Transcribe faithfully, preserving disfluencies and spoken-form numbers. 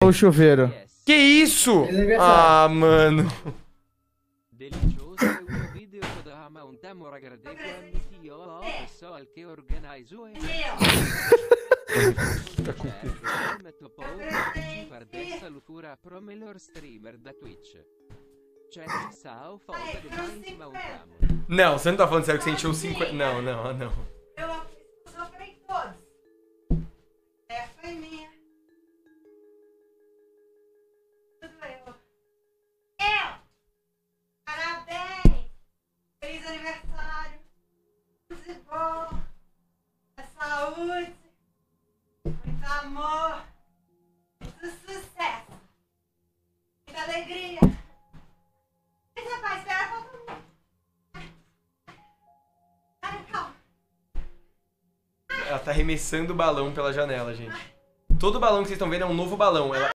O chuveiro. Que isso? Aniversário. Ah, mano. Delicioso è un video da Mountamo ragradezco M T O pessoal che organizzo e metto paura di perdessa lucura pro melhor streamer da Twitch. C'è chissà o falta de mais Mountamo. Não, você não tá falando sério que você encheu cinquenta... Não, não, não. Eu sofri todos. Essa foi minha. Tudo eu. Eu! Parabéns! Feliz aniversário! Tudo de bom! Saúde! Muito amor! Muito sucesso! Muita alegria! Esse rapaz, espera pra todo mundo! Ai, calma! Ela tá arremessando o balão pela janela, gente. Todo balão que vocês estão vendo é um novo balão. Ela